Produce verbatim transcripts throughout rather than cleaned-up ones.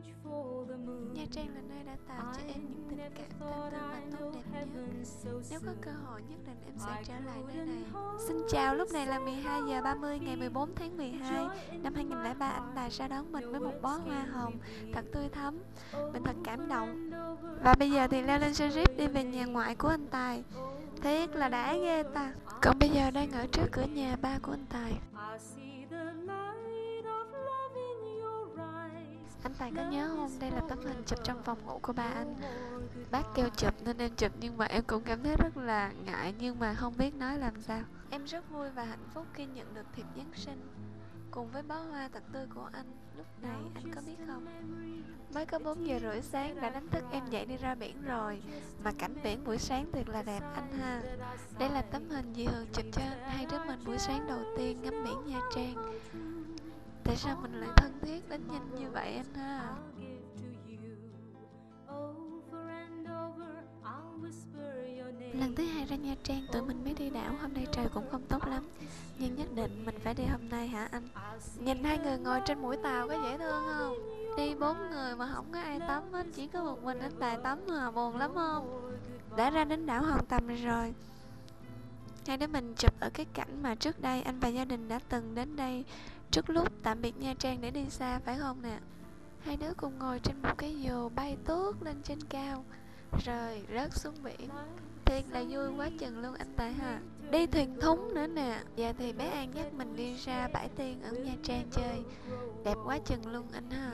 Nha Trang là nơi đã tạo cho em những tình cảm thân thương và tốt đẹp nhất. Nếu có cơ hội nhất định em sẽ trở lại nơi này. Xin chào, lúc này là mười hai giờ ba mươi ngày mười bốn tháng mười hai năm hai nghìn lẻ ba. Anh Tài ra đón mình với một bó hoa hồng thật tươi thắm. Mình thật cảm động. Và bây giờ thì leo lên xe jeep đi về nhà ngoại của anh Tài. Thiệt là đã ghê ta. Còn bây giờ đang ở trước cửa nhà ba của anh Tài. Anh Tài có nhớ không? Đây là tấm hình chụp trong phòng ngủ của ba anh. Bác kêu chụp nên em chụp, nhưng mà em cũng cảm thấy rất là ngại, nhưng mà không biết nói làm sao. Em rất vui và hạnh phúc khi nhận được thiệp Giáng sinh cùng với bó hoa thật tươi của anh. Lúc này anh có biết không, mới có bốn giờ rưỡi sáng đã đánh thức em dậy đi ra biển rồi. Mà cảnh biển buổi sáng thiệt là đẹp anh ha. Đây là tấm hình dì Hường chụp cho hai đứa mình buổi sáng đầu tiên ngắm biển Nha Trang. Tại sao mình lại thân thiết đến nhanh như vậy anh ha? Lần thứ hai ra Nha Trang tụi mình mới đi đảo. Hôm nay trời cũng không tốt lắm, nhưng nhất định mình phải đi hôm nay hả anh? Nhìn hai người ngồi trên mũi tàu có dễ thương không? Đi bốn người mà không có ai tắm hết, chỉ có một mình anh Tài tắm mà, buồn lắm không? Đã ra đến đảo Hòn Tầm rồi. Hai đứa mình chụp ở cái cảnh mà trước đây anh và gia đình đã từng đến đây trước lúc tạm biệt Nha Trang để đi xa, phải không nè? Hai đứa cùng ngồi trên một cái dù bay tuốt lên trên cao rồi rớt xuống biển. Thiệt là vui quá chừng luôn anh Tài ha. Đi thuyền thúng nữa nè. Giờ thì bé An dắt mình đi ra bãi tiên ở Nha Trang chơi. Đẹp quá chừng luôn anh ha.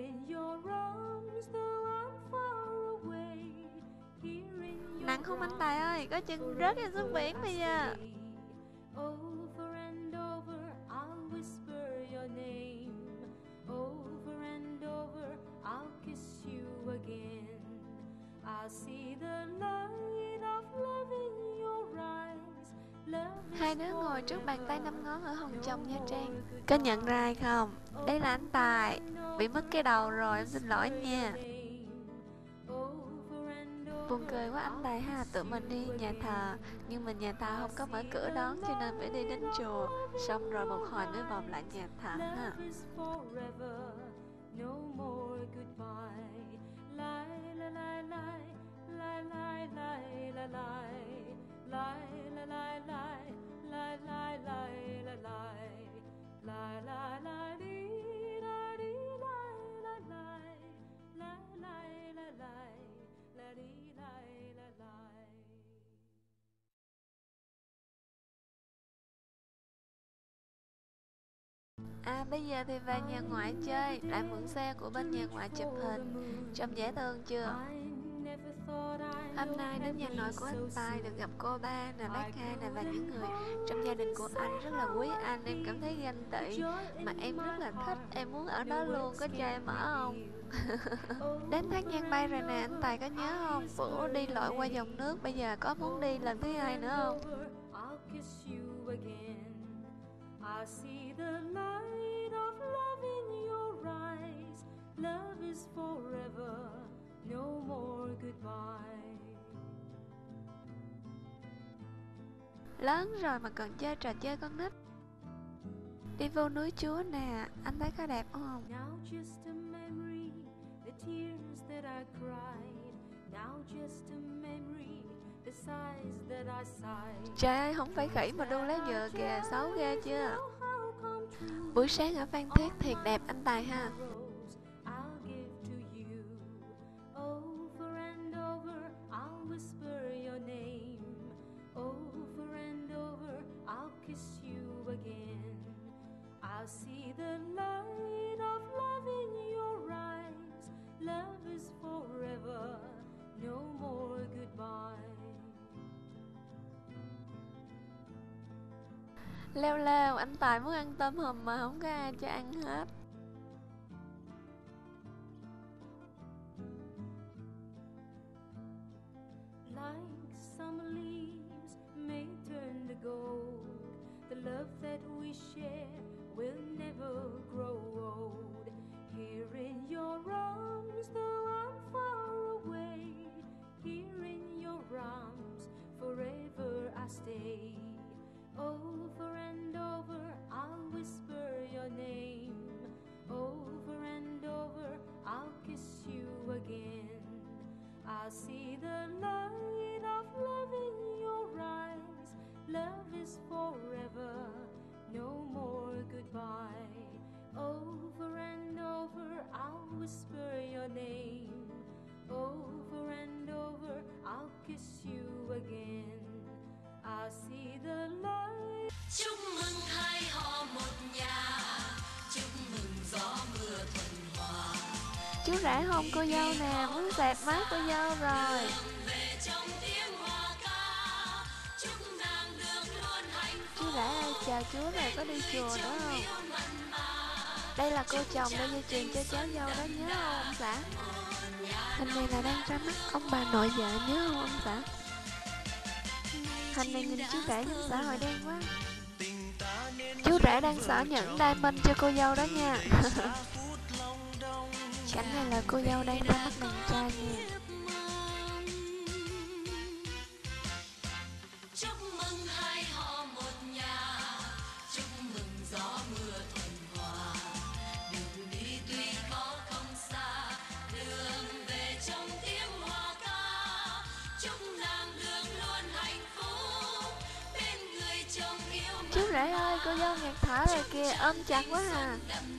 Nặng không anh Tài ơi? Có chừng rớt ra xuống biển bây giờ. Hai đứa ngồi trước bàn tay năm ngón ở Hòn Chồng Nha Trang. Có nhận ra ai không? Đây là anh Tài. Bị mất cái đầu rồi, em xin lỗi nha. Buồn cười quá anh Tài ha. Tụi mình đi nhà thờ, nhưng mà nhà thờ không có mở cửa đón, cho nên phải đi đến chùa. Xong rồi một hồi mới vòng lại nhà thờ ha. À bây giờ thì về nhà ngoại chơi, lại mượn xe của bên nhà ngoại chụp hình. Trông dễ thương chưa? Hôm nay đến nhà nội của anh Tài được gặp cô ba nè, bác hai nè và những người trong gia đình của anh rất là quý anh. Em cảm thấy ganh tị mà em rất là thích, em muốn ở đó luôn, có cho em ở không? Đến Thác Nhang Bay rồi nè, anh Tài có nhớ không? Bữa đi lội qua dòng nước, bây giờ có muốn đi lần thứ hai nữa không? Lớn rồi mà còn chơi trò chơi con nít. Đi vô núi Chúa nè, anh thấy có đẹp không? Trời ơi, không phải khỉ mà đu lá dừa kìa, xấu ghê chưa? Buổi sáng ở Phan Thiết thiệt đẹp anh Tài ha. Leo leo, anh Tài muốn ăn tôm hùm mà không có ai cho ăn hết. Over and over, I'll whisper your name. Over and over, I'll kiss Over and over I'll whisper your name. Over and over I'll kiss you again. I'll see the light. Chúc mừng hai họ một nhà, chúc mừng gió mưa thuận hòa. Chú rể hôn cô dâu nè, muốn dẹp má cô dâu rồi. Về trong tiếng hoa ca, chúc nàng được luôn hạnh phúc. Chú rể ơi, chào chú rồi, có đi chùa nữa không? Đây là cô chồng đã dây chuyền cho cháu dâu đó, nhớ không ông xã? Hình này là đang ra mắt ông bà nội vợ, nhớ không ông xã? Hình này nhìn chú rể trong xã hội đen quá. Chú rể đang xỏ nhẫn diamond cho cô dâu đó nha. Cảnh này là cô dâu đang ra mắt đàn trai nha. Chúc mừng hai họ một nhà, chúc mừng gió mưa thuận hòa. Đường đi tuy có không xa, đường về trong tiếng hoa ca. Chúc nàng được luôn hạnh phúc bên người chồng yêu. Chú rể ơi, cô dâu nghẹt thở rồi kìa, ôm chặt quá à.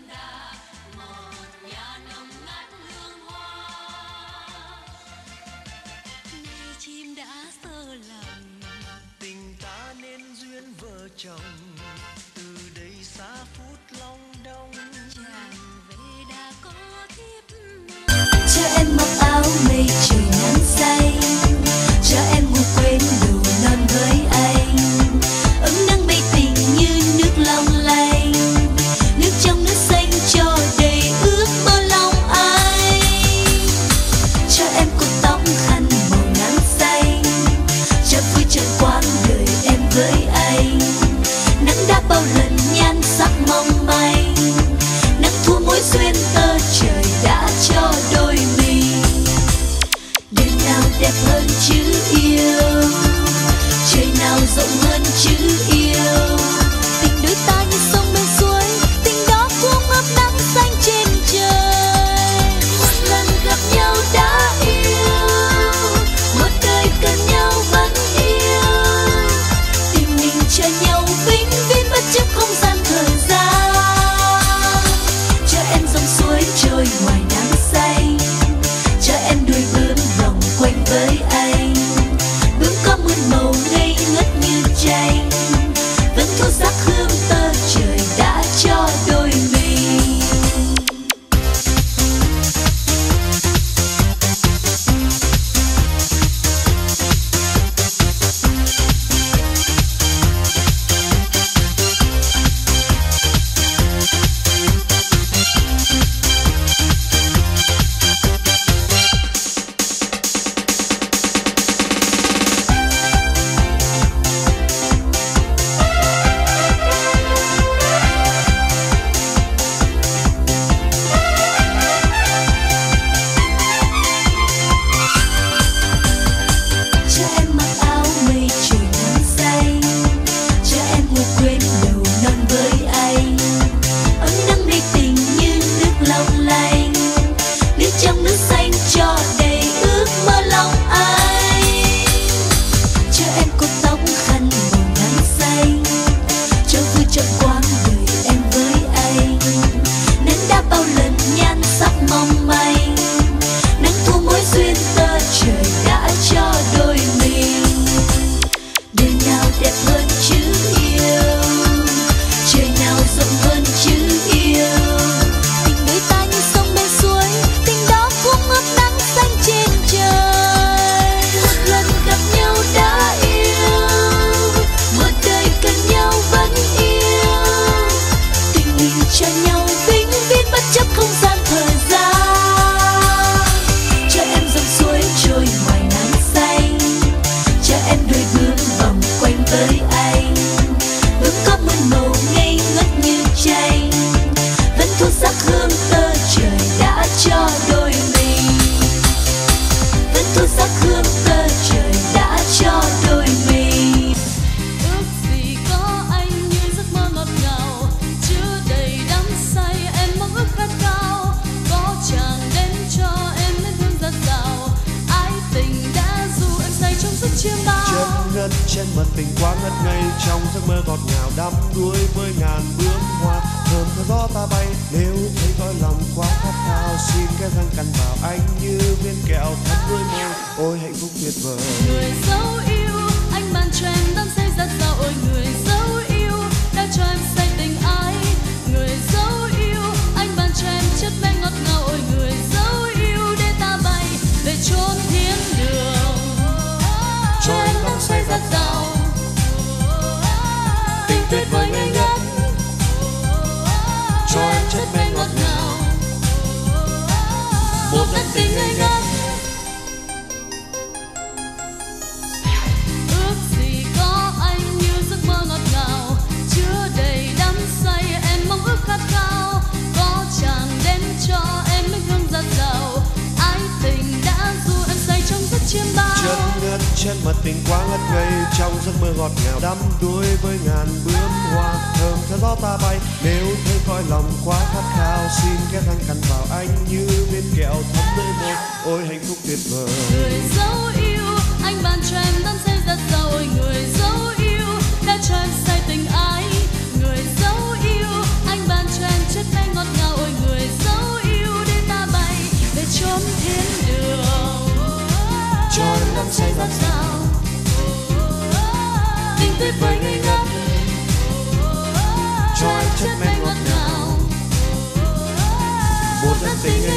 Chim đã sơ lòng, tình ta nên duyên vợ chồng, từ đây xa phút long đong. chàng về đã có thiếp mang. Cho em mặc áo mây trời nắng say, cho em ngủ quên đủ non với anh. Ấm nắng bay tình như nước long lanh, nước trong nước xanh cho đầy ước mơ lòng anh. Cho em cột tóc khăn màu nắng xanh, cho vui trọn quãng đời em với anh. Nắng đã bao lần nhan sắc mong manh, nắng thu mối duyên tơ trời đã cho đôi mình. Đời nào đẹp hơn chữ yêu, trời nào rộng hơn chữ yêu. Tình đôi ta như sông bên suối, tình đó cũng ấp nắng xanh trên trời. Một lần gặp nhau đã yêu, một đời cần nhau vẫn yêu. Tìm mình cho nhau vĩnh viễn bất chấp không gian thời gian. Cho em dòng suối trôi ngoài nắng xanh, cho em đuôi bướm vòng quanh với anh. Bướm có muôn màu ngây ngất như tranh, vẫn thu sắc hương tơ trời đã cho đôi mình. Cho em mặc áo mây trời nắng xanh, cho em ngủ quên đầu non với anh. Ấm nắng đầy tình như nước long lanh, nước trong nước xanh cho đầy ước mơ lòng anh. Cho em cột tóc khăn màu nắng xanh, cho vui trọn quãng đời em với anh. Nắng đã bao lần nhan sắc mong manh, nắng thu mối duyên tơ trời đã cho đôi mình. Đời nào đẹp hơn chữ yêu, trời nào rộng hơn chữ yêu. Tình đôi ta như sông bên suối, tình đó cũng ướp nắng xanh trên trời. Một lần gặp nhau đã yêu, một đời cần nhau vẫn yêu. Tình mình cho nhau vĩnh viễn bất chấp không gian thời gian. Cho em dòng suối trôi ngoài nắng xanh, cho em đuôi bướm vòng quanh với anh. Bướm có muôn màu ngây ngất như tranh, vẫn thu sắc hương tơ trời đã cho đôi mình. Vẫn thu sắc hương tơ trời đã cho đôi mình. Ước gì có anh như giấc mơ ngọt ngào, chứa đầy đắm say em mong ước khát khao. Có chàng đến cho em nên thương giạt rào, ái tình đã dù em say trong giấc chiêm bao. Chân ngân trên mặt tình quá ngất ngây, trong giấc mơ ngọt ngào đắm đuối với ngàn bướm hoa. Thơm theo gió ta bay, nếu ôi hạnh phúc tuyệt vời. Người dấu yêu anh ban cho em đắm say rất giàu, ôi người dấu yêu đã cho em say tình ái. Người dấu yêu anh ban cho em chất men ngọt ngào, ôi người dấu yêu để ta bay về chốn thiên đường. Cho em đắm say rất giàu, tình tuyệt vời ngây ngất, cho em chất men ngọt ngào, một đất tình ngây ngất. Ước gì có anh như giấc mơ ngọt ngào, chứa đầy đắm say em mong ước khát khao. Có chàng đến cho em nước hương dạt dào, ái tình đã du em say trong giấc chiêm bao. Chân ngất trên mặt tình quá ngất ngây, trong giấc mơ ngọt ngào đắm đuối với ngàn bướm hoa thơm theo gió ta bay. Nếu thấy cõi lòng quá khát khao, xin ghé thẳng cắn vào anh như viên kẹo thấm nơi môi, ôi hạnh phúc tuyệt vời. Người dấu yêu anh ban cho em đắm say rất giàu, ôi người dấu yêu đã cho em say tình ái. Người dấu yêu anh ban cho em chất men ngọt ngào, ôi người dấu yêu để ta bay về chốn thiên đường. Cho em đắm say rất giàu, tình tuyệt vời ngây ngất, cho em chất men ngọt ngào, một đất tình